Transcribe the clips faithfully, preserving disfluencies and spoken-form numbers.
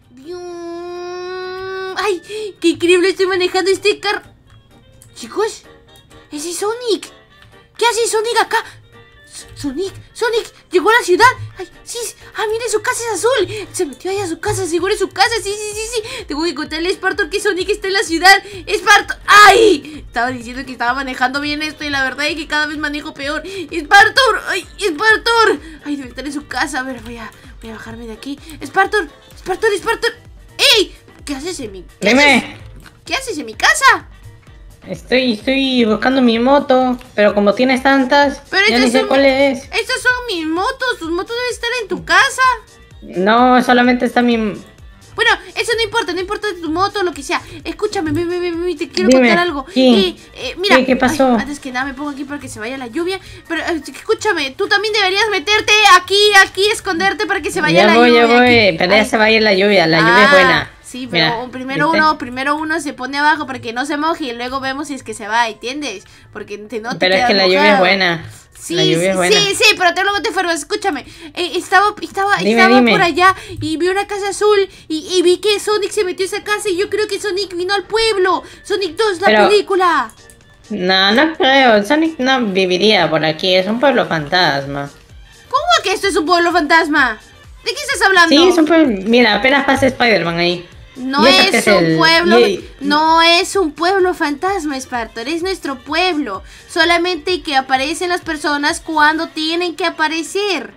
¡Ay! ¡Qué increíble! Estoy manejando este carro. Chicos, ese es Sonic. ¿Qué hace Sonic acá? Sonic, Sonic, llegó a la ciudad. Ay, sí, ah, mire, su casa es azul. Se metió ahí a su casa, seguro es su casa. Sí, sí, sí, sí. Tengo que contarle a Spartor que Sonic está en la ciudad. Spartor, ¡ay! Estaba diciendo que estaba manejando bien esto y la verdad es que cada vez manejo peor. Spartor, ay, Spartor. Ay, debe estar en su casa. A ver, voy a, voy a bajarme de aquí. Spartor, Spartor, Spartor. ¡Ey! ¿Qué haces en mi casa? Dime. ¿Qué haces en mi casa? Estoy, estoy buscando mi moto, pero como tienes tantas, pero ya ni sé son, cuál es. Estas son mis motos, tus motos deben estar en tu casa. No, solamente está mi... Bueno, eso no importa, no importa tu moto o lo que sea. Escúchame, me, me, me, te quiero Dime, contar algo. ¿qué? Eh, eh, mira, ¿Qué, qué pasó? Ay, antes que nada me pongo aquí para que se vaya la lluvia. Pero eh, escúchame, tú también deberías meterte aquí, aquí, esconderte para que se vaya ya la voy, lluvia. Ya voy, aquí. pero ya Ay. se va a ir la lluvia, la ah, lluvia es buena. Sí, pero Mira, primero ¿viste? uno, primero uno se pone abajo para que no se moje y luego vemos si es que se va, ¿entiendes? Porque te, no te Pero es que la mojado. lluvia es buena. Sí, la lluvia sí, es buena. sí, sí, pero te luego te enfermas. Escúchame, eh, estaba, estaba, Dime, estaba dime. por allá y vi una casa azul y, y vi que Sonic se metió a esa casa y yo creo que Sonic vino al pueblo. Sonic dos, la Pero- película. No, no creo. Sonic no viviría por aquí. Es un pueblo fantasma. ¿Cómo que esto es un pueblo fantasma? ¿De qué estás hablando? Sí, es un pueblo... Mira, apenas pasa Spider-Man ahí. No Y eso que es es un el- pueblo, y- no es un pueblo fantasma, Spartor, es nuestro pueblo. Solamente que aparecen las personas cuando tienen que aparecer.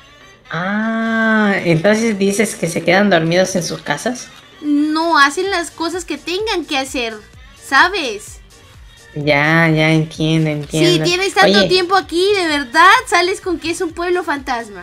Ah, entonces dices que se quedan dormidos en sus casas. No hacen las cosas que tengan que hacer, ¿sabes? Ya, ya entiendo, entiendo. Si tienes tanto Oye, tiempo aquí, de verdad sales con que es un pueblo fantasma.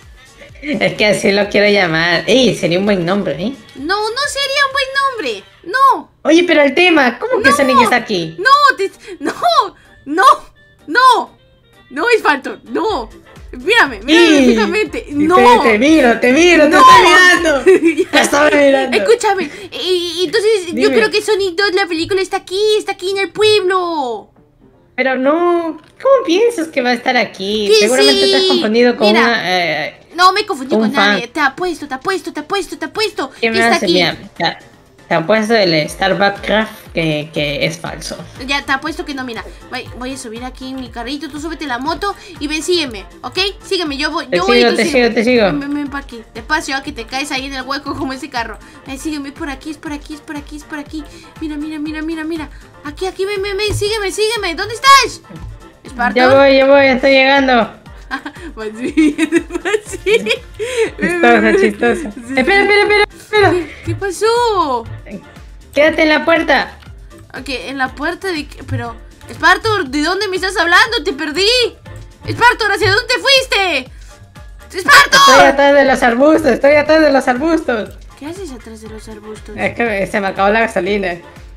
es que así lo quiero llamar. Ey, sería un buen nombre, ¿eh? No, no sería un buen nombre. No, Oye, pero el tema, ¿cómo que No. Sonic está aquí? no, te- no, no, no, no, Spartor, no. Mírame, mírame Sí. fijamente. No. Te, te miro, te miro, te No. estoy mirando. Te estoy mirando. Escúchame, y, y entonces yo Dime. creo que Sonic dos, la película está aquí, está aquí en el pueblo. Pero no, ¿cómo piensas que va a estar aquí? Que Seguramente sí. te has confundido con Mira. una... Eh, No me confundí Un con fan. nadie, te apuesto, te apuesto, te apuesto, te apuesto. ¿Qué que me está hace? aquí. Mira, te, te han puesto el Starbucks Craft que, que es falso. Ya, te apuesto que no, mira. Voy, voy a subir aquí en mi carrito, tú súbete la moto y ven, sígueme, ¿ok? Sígueme, yo voy, Te yo voy y sigo, tú te sígueme. sigo, te sigo. Ven, ven, ven para aquí, despacio, a que te caes ahí en el hueco como ese carro. Ven, sígueme, por aquí, es por aquí, es por aquí, es por aquí. Mira, mira, mira, mira, mira. Aquí, aquí, ven, ven, ven, sígueme, sígueme. ¿Dónde estás? ¿Spartor? Ya voy, ya voy, estoy llegando. Pues sí, pues sí. Ven, ven, Chistosa, ven. chistosa. Sí. Espera, espera, espera, espera. ¿Qué pasó? Quédate en la puerta. Ok, en la puerta de... qué- Pero... Spartor, ¿de dónde me estás hablando? Te perdí. Spartor, ¿hacia dónde te fuiste? Estoy ¡Spartor! atrás de los arbustos, estoy atrás de los arbustos. ¿Qué haces atrás de los arbustos? Es que se me acabó la gasolina.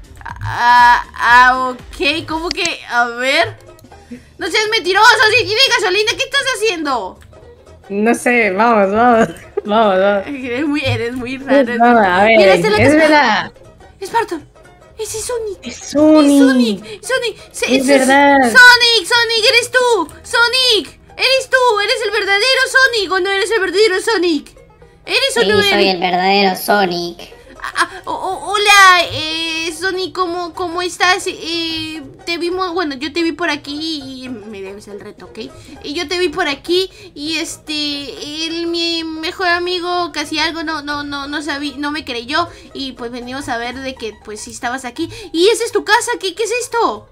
Ah, ah, ok, ¿cómo que? A ver. No seas mentiroso, si tienes gasolina, ¿qué estás haciendo? No sé, vamos, vamos. Vamos, vamos. Eres muy, eres muy raro. Vamos, a ver, Mira, esta es la es casa- verdad. Spartor, ese es Sonic. Es Sonic. Es Sonic, Sonic, se- Es se- verdad. Sonic, Sonic, eres tú. Sonic, eres tú, eres el verdadero Sonic o no eres el verdadero Sonic. ¿Eres o Sí, no eres? soy el verdadero Sonic. Ah, ah, o- o- hola, eh, Sonic, ¿cómo, cómo estás? Eh, te vimos, bueno, yo te vi por aquí y me debes el reto, ¿ok? Y yo te vi por aquí y este, el, mi mejor amigo casi algo no, no, no, no sabía, no me creyó y pues venimos a ver de que pues sí estabas aquí. Y esa es tu casa, ¿qué, qué es esto?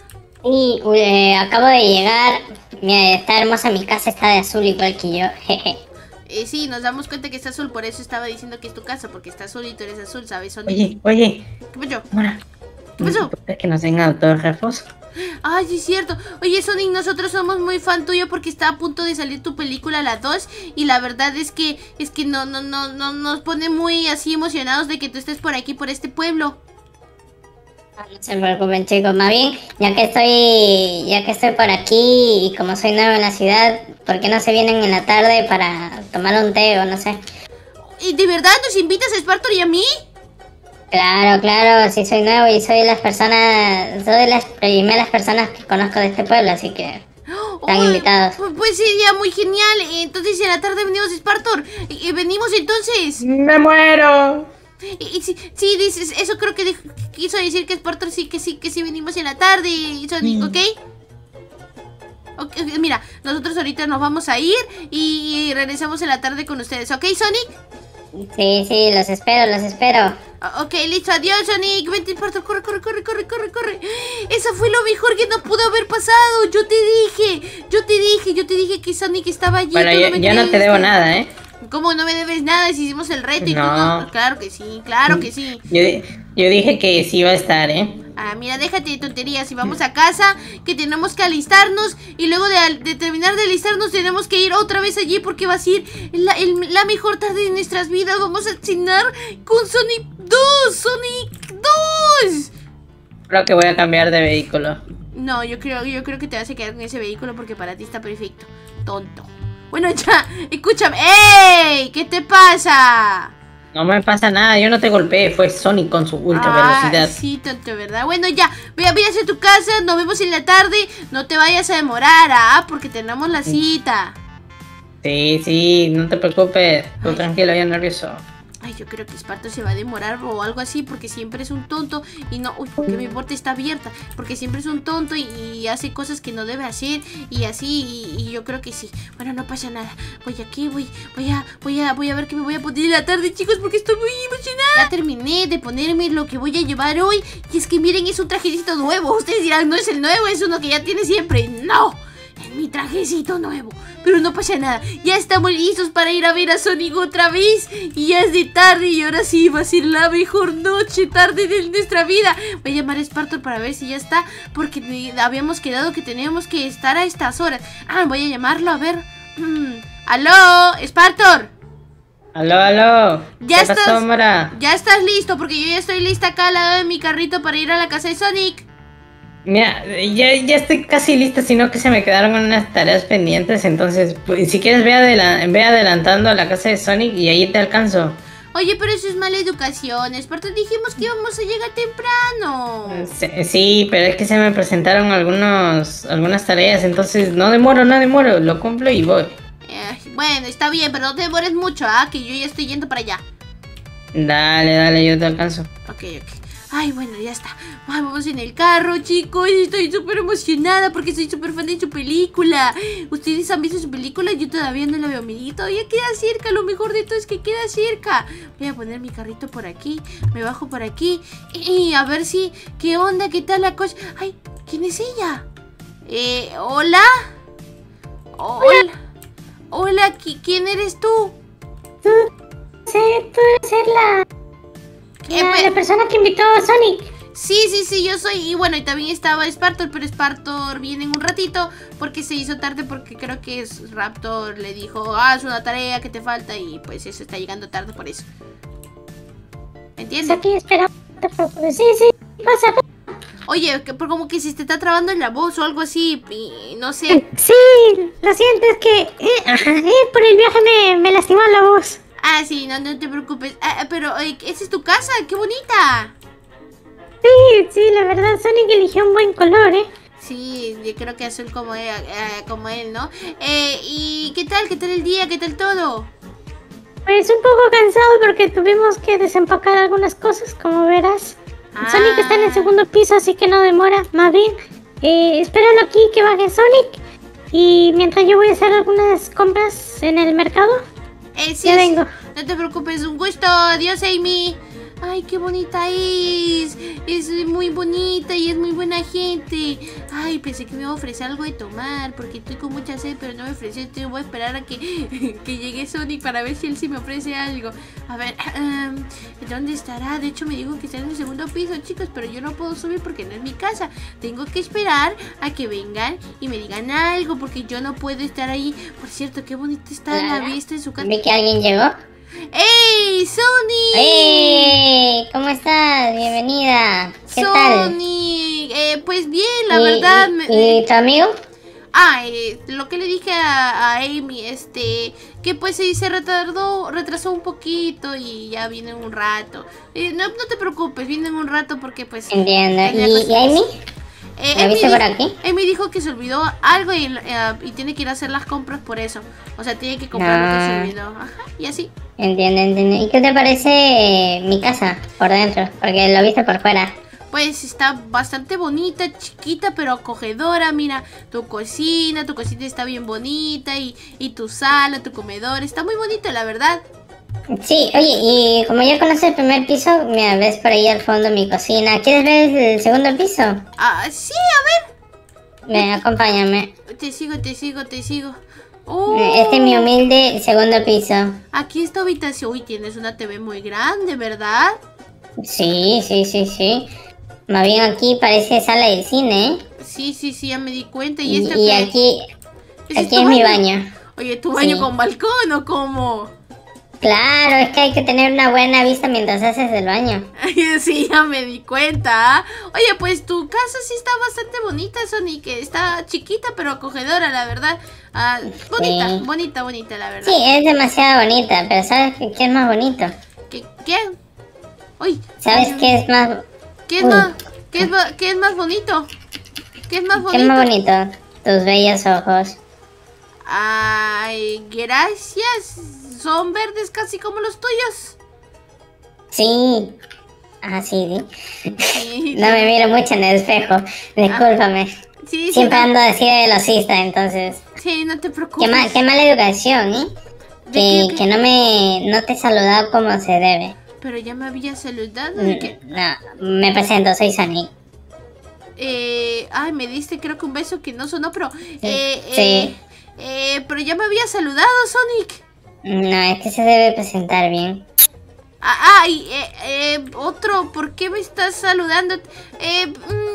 Y eh, acabo de llegar. Mira, está hermosa mi casa, está de azul igual que yo. Jeje. Eh, sí, nos damos cuenta que está azul, por eso estaba diciendo que es tu casa, porque está azul y tú eres azul, ¿sabes, Sonic? Oye, oye, ¿Qué pasó? Mora. ¿Qué pasó? ¿Es que nos den autógrafos? Ay, sí es cierto. Oye, Sonic, nosotros somos muy fan tuyo porque está a punto de salir tu película, la dos. Y la verdad es que es que no, no, no, no nos pone muy así emocionados de que tú estés por aquí, por este pueblo. No se preocupen, chicos. Más bien, ya que estoy ya que estoy por aquí y como soy nuevo en la ciudad, ¿por qué no se vienen en la tarde para tomar un té o no sé? ¿Y de verdad nos invitas a Spartor y a mí? Claro, claro, sí soy nuevo y soy las personas, soy de las primeras personas que conozco de este pueblo, así que... Están Oh, invitados. pu- Pues sería muy genial. Entonces en la tarde venimos, Spartor. Eh, venimos entonces. ¡Me muero! Y, y sí, sí, dices, eso creo que dijo- quiso decir que Spartor sí, que sí, que sí venimos en la tarde, Sonic, ¿ok? Ok, ok, mira, nosotros ahorita nos vamos a ir y regresamos en la tarde con ustedes, ¿ok, Sonic? Sí, sí, los espero, los espero. Ah, ok, listo, adiós, Sonic. Vente, Spartor, corre, corre, corre, corre, corre, corre. Eso fue lo mejor que nos pudo haber pasado. Yo te dije, yo te dije, yo te dije que Sonic estaba allí. Bueno, tú ya, me ya no te creíste. debo nada, ¿eh? ¿Cómo no me debes nada si hicimos el reto y tú No. no? Claro que sí, claro que sí. Yo, yo dije que sí iba a estar, ¿eh? Ah, mira, déjate de tonterías. Si vamos a casa, que tenemos que alistarnos. Y luego de, al- de terminar de alistarnos, tenemos que ir otra vez allí. Porque va a ser la, el- la mejor tarde de nuestras vidas. Vamos a cenar con Sonic dos. Sonic dos. Creo que voy a cambiar de vehículo. No, yo creo, yo creo que te vas a quedar con ese vehículo porque para ti está perfecto. Tonto. Bueno, ya, escúchame. ¡Ey! ¿Qué te pasa? No me pasa nada, yo no te golpeé, fue Sonic con su ultra velocidad. Ah, sí, tonto, ¿verdad? Bueno, ya, ve, ve hacia tu casa, nos vemos en la tarde. No te vayas a demorar, ¿ah? Porque tenemos la cita. Sí, sí, no te preocupes, tú Ay. tranquilo, ya nervioso. Ay, yo creo que Sparto se va a demorar o algo así porque siempre es un tonto y no... Uy, porque mi puerta está abierta. Porque siempre es un tonto y, y hace cosas que no debe hacer y así y, y yo creo que sí. Bueno, no pasa nada. Voy aquí, voy, voy a, voy a, voy a ver qué me voy a poner en la tarde, chicos, porque estoy muy emocionada. Ya terminé de ponerme lo que voy a llevar hoy y es que miren, es un trajecito nuevo. Ustedes dirán, no es el nuevo, es uno que ya tiene siempre. ¡No! Es mi trajecito nuevo. Pero no pasa nada. Ya estamos listos para ir a ver a Sonic otra vez. Y ya es de tarde. Y ahora sí va a ser la mejor noche, tarde de nuestra vida. Voy a llamar a Spartor para ver si ya está. Porque me- habíamos quedado que teníamos que estar a estas horas. Ah, voy a llamarlo a ver. Mm. ¡Aló! ¡Spartor! Aló, aló. Ya ¿Qué estás- pasó, Mora? Ya estás listo. Porque yo ya estoy lista acá al lado de mi carrito para ir a la casa de Sonic. Mira, ya, ya estoy casi lista, sino que se me quedaron unas tareas pendientes, entonces, pues, si quieres ve, adela- ve adelantando a la casa de Sonic y ahí te alcanzo. Oye, pero eso es mala educación. Spartor, dijimos que íbamos a llegar temprano. Sí, sí, pero es que se me presentaron algunos, algunas tareas, entonces no demoro, no demoro, lo cumplo y voy. Eh, bueno, está bien, pero no te demores mucho, ¿ah? Que yo ya estoy yendo para allá. Dale, dale, yo te alcanzo. Ok, ok. Ay, bueno, ya está. Ay, vamos en el carro, chicos. Estoy súper emocionada porque soy súper fan de su película. ¿Ustedes han visto su película? Yo todavía no la veo. Mira, todavía queda cerca. Lo mejor de todo es que queda cerca. Voy a poner mi carrito por aquí. Me bajo por aquí. Y a ver si... ¿Qué onda? ¿Qué tal la cosa? Ay, ¿quién es ella? Eh, ¿hola? Hola. Hola, ¿qui- ¿quién eres tú? Sí, tú debes ser la, Eh, la, pe- la persona que invitó a Sonic. Sí, sí, sí, yo soy. Y bueno, y también estaba Spartor, pero Spartor viene en un ratito porque se hizo tarde porque creo que es Raptor le dijo, haz una tarea que te falta y pues eso está llegando tarde por eso. Está ¿Entiendes? aquí esperando. No te preocupes. Sí, sí, pasa. Oye, que por como que se te está trabando en la voz o algo así, y no sé. Sí, lo siento, es que eh, ajá, eh, por el viaje me, me lastimó la voz. Ah, sí, no, no te preocupes. Ah, pero, eh, ¿esa es tu casa? ¡Qué bonita! Sí, sí, la verdad, Sonic eligió un buen color, ¿eh? Sí, yo creo que azul como él, eh, como él, ¿no? Eh, ¿y qué tal? ¿Qué tal el día? ¿Qué tal todo? Pues un poco cansado porque tuvimos que desempacar algunas cosas, como verás. Ah. Sonic está en el segundo piso, así que no demora. Más bien, eh, espéralo aquí que baje Sonic. Y mientras yo voy a hacer algunas compras en el mercado. Eh, sí, Ya sí. vengo. No te preocupes, un gusto. Adiós, Amy. Ay, qué bonita es. Es muy bonita y es muy buena gente. Ay, pensé que me iba a ofrecer algo de tomar porque estoy con mucha sed, pero no me ofreció. Entonces voy a esperar a que, que llegue Sonic para ver si él sí me ofrece algo. A ver, um, ¿dónde estará? De hecho, me dijo que está en el segundo piso, chicos, pero yo no puedo subir porque no es mi casa. Tengo que esperar a que vengan y me digan algo porque yo no puedo estar ahí. Por cierto, qué bonita está la Hola. vista en su casa. Vi que alguien llegó. ¡Ey, Sonic! ¡Hey! ¿Cómo estás? Bienvenida. ¿Qué tal? Sonic, eh, pues bien, la ¿Y- verdad. y- me- ¿Y tu amigo? Ah, eh, lo que le dije a, a Amy, este, que pues sí se retardó, retrasó un poquito y ya viene en un rato. Eh, no, no te preocupes, viene en un rato porque pues... Entiendo. tenía ¿Y, cosas- y Amy? Eh, ¿Me Amy viste dijo- por aquí? Amy dijo que se olvidó algo y, eh, y tiene que ir a hacer las compras por eso. O sea, tiene que comprar lo que se Ah. olvidó. Ajá, y así. Entiendo, entiendo. ¿Y qué te parece eh, mi casa por dentro? Porque lo viste por fuera. Pues está bastante bonita, chiquita, pero acogedora. Mira, tu cocina, tu cocina está bien bonita. Y, y tu sala, tu comedor. Está muy bonito, la verdad. Sí, oye, y como ya conoces el primer piso, mira, ves por ahí al fondo mi cocina. ¿Quieres ver el segundo piso? Ah, sí, a Ven, acompáñame. ver. Te sigo, te sigo, te sigo. Oh, Este es mi humilde segundo piso. aquí esta habitación. Uy, tienes una T V muy grande, ¿verdad? Sí, sí, sí, sí. Más bien aquí parece sala de cine, ¿eh? Sí, sí, sí, ya me di cuenta. ¿Y, Y, esta y qué? aquí, ¿Ese aquí tu es mi baño. Oye, ¿tu baño Sí. con balcón o cómo? Claro, es que hay que tener una buena vista mientras haces el baño. Sí, ya me di cuenta. ¿Ah? Oye, pues tu casa sí está bastante bonita, Sonic. Está chiquita pero acogedora, la verdad. Ah, bonita, Sí. bonita, bonita, la verdad. Sí, es demasiado bonita, pero ¿sabes qué, qué es más bonito? ¿Qué? ¿Qué? Uy, ¿Sabes ay, qué es más, ¿Qué es, Uy. más, qué, es, ma- qué es más bonito? ¿Qué es más qué bonito? es más bonito? Tus bellos ojos. Ay, gracias. Son verdes casi como los tuyos. Sí. Ah, sí, sí. Sí, No me miro mucho en el espejo. Discúlpame. sí, sí, Siempre no, ando así de velocista, entonces. sí, no te Qué, preocupes. mal, qué mala educación, ¿eh? ¿De Que, qué, qué? que no me no te he saludado como se debe. Pero ya me había saludado. ¿De qué? Mm, No, me presento, soy Sonic. Eh, ay, me diste creo que un beso que no sonó, pero... Eh, Sí. eh, eh, pero ya me había saludado, Sonic. No, es que se debe presentar bien. Ah, ay, eh, eh, otro, ¿por qué me estás saludando? Eh,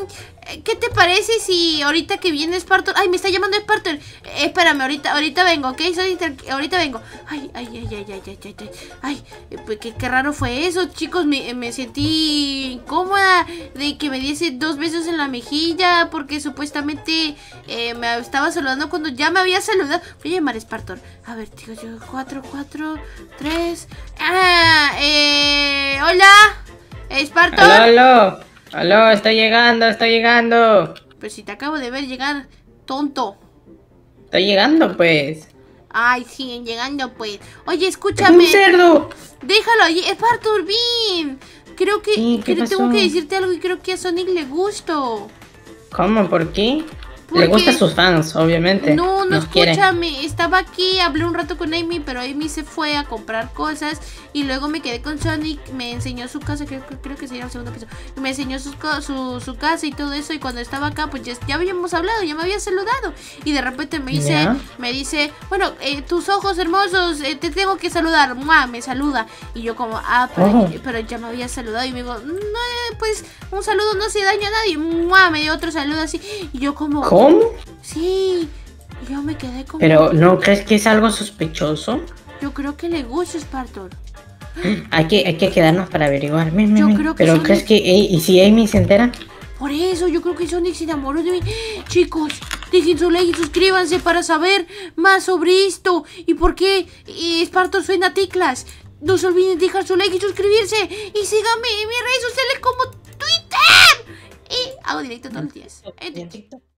mm, ¿qué te parece si ahorita que viene Spartor? Ay, me está llamando Spartor. Eh, espérame, ahorita, ahorita vengo, ¿ok? Soy inter- ahorita vengo. Ay, ay, ay, ay, ay, ay, ay, ay. Ay, eh, pues qué, qué raro fue eso, chicos. Me, me sentí incómoda de que me diese dos besos en la mejilla porque supuestamente eh, me estaba saludando cuando ya me había saludado. Voy a llamar a Spartor. A ver, digo yo, cuatro, cuatro, tres. Ah, eh, hola, Spartor. Aló, aló. Aló, estoy llegando, estoy llegando. Pero si te acabo de ver llegar, tonto. Estoy llegando, pues. Ay, siguen llegando, pues. Oye, ¡Es escúchame. un cerdo! Déjalo allí, Spartor, bien. Creo que, Sí, ¿qué creo- tengo pasó? que decirte algo y creo que a Sonic le gusto. ¿Cómo? ¿Por qué? Porque- Le gustan sus fans, obviamente. No, no, Nos quiere. escúchame, estaba aquí, hablé un rato con Amy, pero Amy se fue a comprar cosas y luego me quedé con Sonic, me enseñó su casa, creo, creo que sería el segundo piso, y me enseñó sus co- su, su casa y todo eso y cuando estaba acá pues ya, ya habíamos hablado, ya me había saludado y de repente me dice, ¿Ya? me dice, bueno, eh, tus ojos hermosos, eh, te tengo que saludar, ¡mua! Me saluda y yo como, ah, pero, Oh. pero ya me había saludado y me digo, no, eh, pues un saludo no hace daño a nadie, ¡mua! Me dio otro saludo así y yo como, ¿Cómo? sí, yo me quedé como... Pero ¿no crees que es algo sospechoso? Yo creo que le gusta Spartor. Hay que, hay que quedarnos para averiguar. Ven, ven, Yo ven. creo que Pero Sonic- ¿crees que Ey, y si Amy se entera? Por eso yo creo que Sonic se enamoró de mí. Chicos, dejen su like y suscríbanse para saber más sobre esto. Y por qué eh, Spartor suena a teclas. No se olviden de dejar su like y suscribirse. Y síganme en mis redes sociales como Twitter. Y hago directo todos los días. En En TikTok.